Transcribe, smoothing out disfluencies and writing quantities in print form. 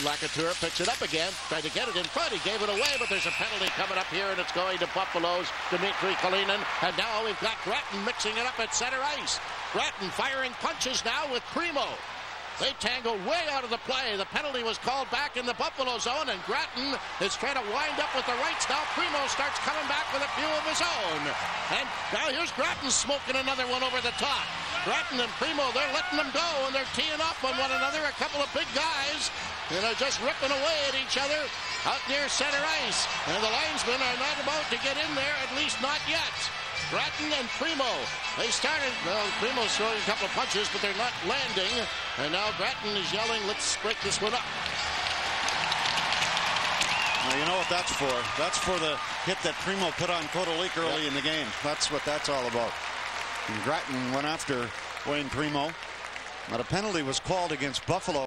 Lacouture picks it up again, tried to get it in front. He gave it away, but there's a penalty coming up here, and it's going to Buffalo's Dmitry Kalinin. And now we've got Gratton mixing it up at center ice. Gratton firing punches now with Primeau. They tangle way out of the play. The penalty was called back in the Buffalo zone, and Gratton is trying to wind up with the rights now. Primeau starts coming back with a few of his own. And now here's Gratton smoking another one over the top. Gratton and Primeau, they're letting them go, and they're teeing up on one another. A couple of big guys, and they're just ripping away at each other out near center ice. And the linesmen are not about to get in there, at least not yet. Gratton and Primeau. They started, well, Primeau's throwing a couple of punches, but they're not landing. And now Gratton is yelling, let's break this one up. Now, you know what that's for. That's for the hit that Primeau put on Kodalik early in the game. That's what that's all about. And Gratton went after Wayne Primeau. But a penalty was called against Buffalo.